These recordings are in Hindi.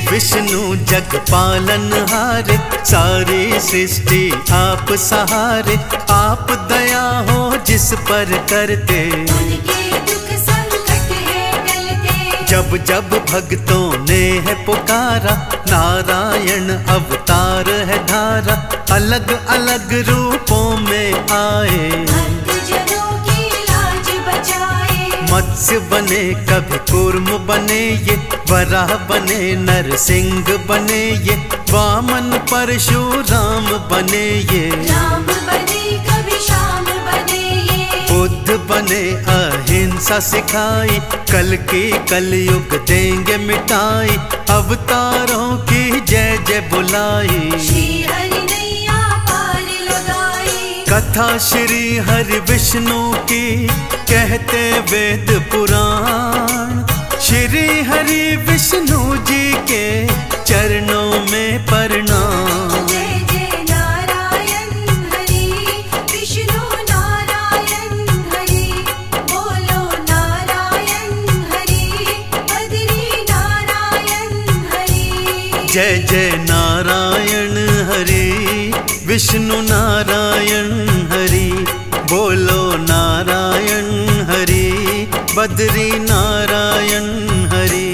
विष्णु जग पालनहारे, सारी सृष्टि आप सहारे। आप दया हो जिस पर करते, जब जब भक्तों ने है पुकारा, नारायण अवतार है धारा। अलग अलग रूपों में आए, मत्स्य बने कभी कूर्म बने ये, वराह बने नरसिंह बने ये, वामन परशुराम बने ये, राम बने कभी श्याम बने ये, बुद्ध बने अहिंसा सिखाई। कल की कलयुग देंगे मिटाई, अवतारों की जय जय बुलाई। श्री हरि नैया पार लगाई, कथा श्री हरि विष्णु की कहते वेद पुराण। श्री हरि विष्णु जी के चरणों में प्रणाम। जय जय नारायण हरि विष्णु नारायण हरि, बोलो नारायण हरि बद्री नारायण हरि। जय जय नारायण हरि विष्णु नारायण हरि, बोलो नारायण हरि बद्री नारायण हरि।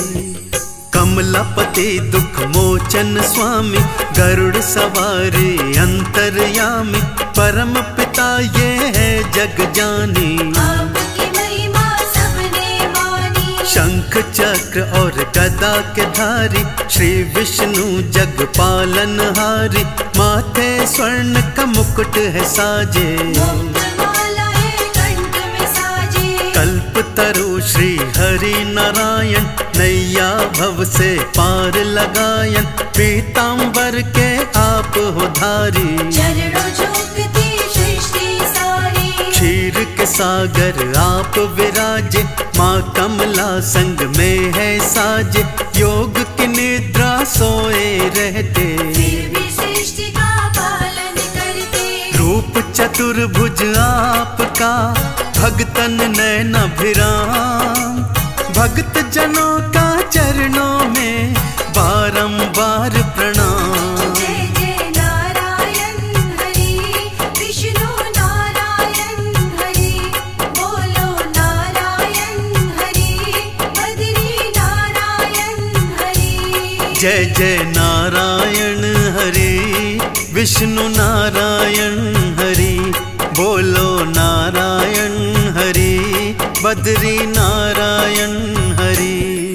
कमलापति दुख मोचन स्वामी, गरुड़ सवारी अंतर्यामी। परम पिता ये है जग जानी, आपकी महिमा सबने मानी। शंख चक्र और गदा के धारी, श्री विष्णु जग पालनहारी। माथे स्वर्ण का मुकुट है साजे, मुक्तमाला है कंठ में साजे। कल्पतरु श्री हरि नारायण, नैया भव से पार लगायन। पीतांबर के आप हो धारी, चरणों झुकती सृष्टि सारी। क्षीर के सागर आप विराजे, माँ कमला संग में है साजे। योग की निद्रा सोए रहते, फिर भी सृष्टि का पालन करते। रूप चतुर्भुज आपका, भगतन नैन अभिराम। भक्त जनों का चरणों में बारंबार प्रणाम। जय जय नारायण हरि विष्णु नारायण हरि, बोलो नारायण हरि बद्री नारायण हरि। जय जय नारायण हरि विष्णु नारायण हरि, बोलो नारायण हरि बद्री नारायण हरि।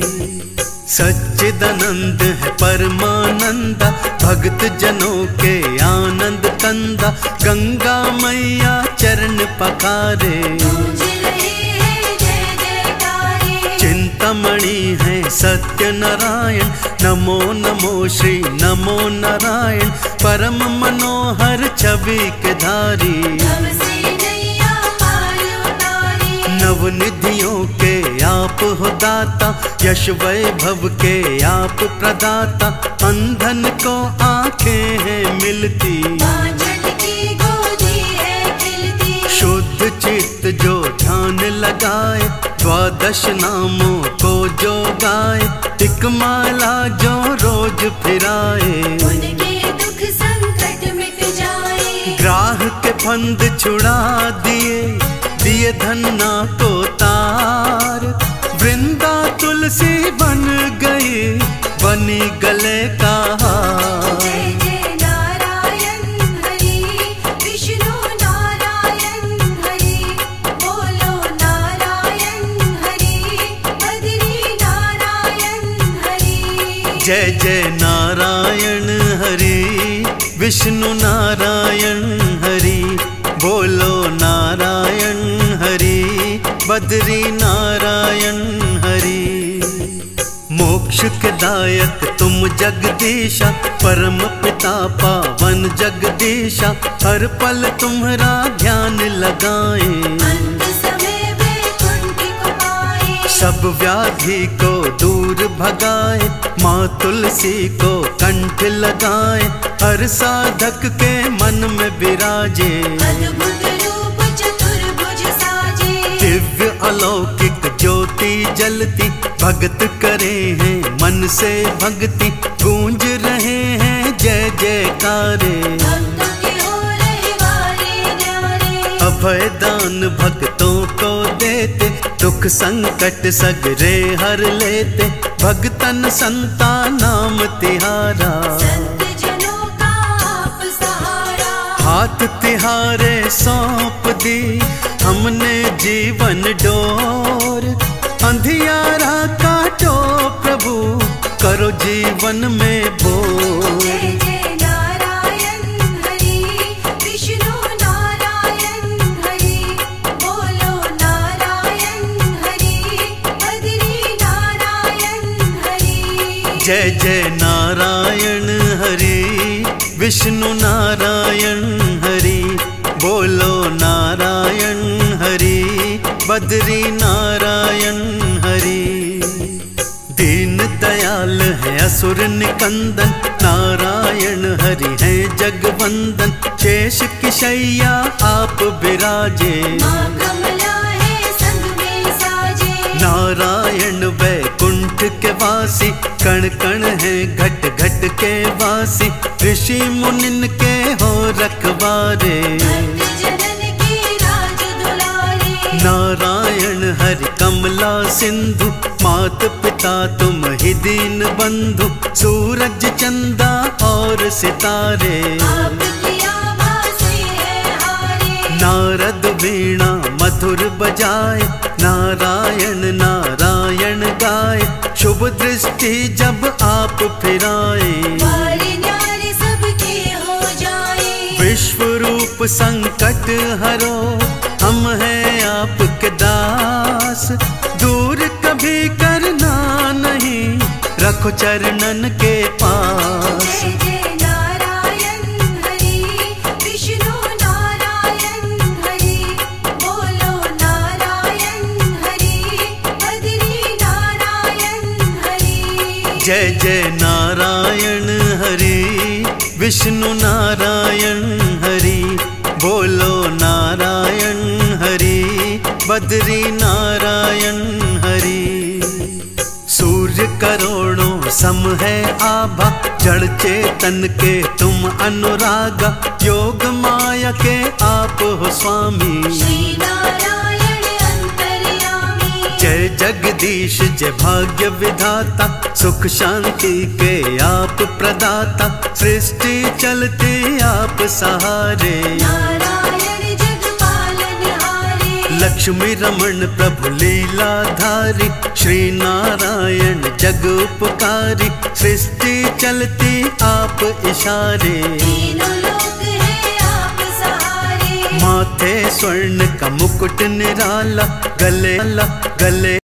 सच्चिदानंद है परमानंदा, भक्त जनों के आनंद कंदा। गंगा मैया चरण पखारे, गूंज रहे हैं जय जयकारे। चिंतामणि है सत्य नारायण। नमो नमो श्री नमो नारायण, परम मनोहर छवि के धारी। भव से नैया पार उतारी, नवनिधियों के आप हो दाता, यश वैभव के आप प्रदाता। अंधन को आंखें हैं मिलती, बांझन की गोदी है खिलती। शुद्ध चित्त जो ध्यान लगाए, द्वादश नामों को जो गाए। एक माला जो रोज फिराए, उनके दुख संकट मिट जाए। ग्राह के फंद छुड़ा दिए, दिए धन्ना को तार। वृंदा तुलसी बन गई, बनी गले का हार। जय जय नारायण हरि विष्णु नारायण हरि, बोलो नारायण हरि बद्री नारायण हरि। जय जय नारायण हरि विष्णु नारायण हरि, बोलो नारायण हरि बद्री नारायण हरि। मोक्ष के दायक तुम जगदीशा, परम पिता पावन जगदीशा। हर पल तुम्हारा ध्यान लगाए, अंत समय वैकुंठ को पाए। सब व्याधि को दूर भगाए। माँ तुलसी को कंठ लगाए, हर साधक के मन में विराजे। अद्भुत रूप चतुर्भुज साजे, दिव्य अलौकिक ज्योति जलती, भगत करे हैं मन से भक्ति गूंज रहे हैं जय जयकारे। भक्तों के हो रहे वारे न्यारे, अभय दान भक्तों को देते, दुख संकट सगरे हर लेते, भगतन संता नाम तिहारा। संत जनों का आप सहारा, हाथ तिहारे सौंप दी हमने जीवन डोर, अंधियारा काटो प्रभु करो जीवन में बोर। जय जय नारायण हरि, विष्णु नारायण हरि, बोलो नारायण हरि, बद्री नारायण हरि। जय जय नारायण हरि, विष्णु नारायण हरि, बोलो नारायण हरि, बद्री नारायण हरि। दीन दयाल है असुर निकंदन, नारायण हरि है जगवंदन, शेष की शैया आप विराजे। माँ कमला है संग में साजे, नारायण वैकुंठ के वासी, कण कण है घट घट के वासी, ऋषि मुनिन के हो रखवारे। भक्त जनन की राज दुलारे, नारायण हरि कमला सिंधु, मात पिता तुम ही दीन बंधु, सूरज चंदा और सितारे। आपकी आभा से है हारे, नारद वीणा मधुर बजाए, नारायण नारायण गाए, शुभ दृष्टि जब आप फिराए। वारे न्यारे सबके हो जाए, विश्व रूप संकट हरो, हम हैं आपके दास, दूर कभी करना नहीं, रखो चरणन के पास। जय जय नारायण हरि, विष्णु नारायण हरि, बोलो नारायण हरि, बद्री नारायण हरि। जय जय नारायण हरि, विष्णु नारायण हरि, बोलो नारायण हरि, बद्री नारायण हरि। सूर्य करोड़ों सम है आभा, जड़ चेतन के तुम अनुरागा, योग माया के आप हो स्वामी। श्री नारायण अंतर्यामी, जय जगदीश जय भाग्य विधाता, सुख शांति के आप प्रदाता, सृष्टि चलती आप सहारे। नारायण जग पालनहारे, लक्ष्मी रमण प्रभु लीलाधारी, श्री नारायण जग उपकारी, सृष्टि चलती आप इशारे। तीनों लोक है आप सहारे, माथे स्वर्ण का मुकुट निराला, गले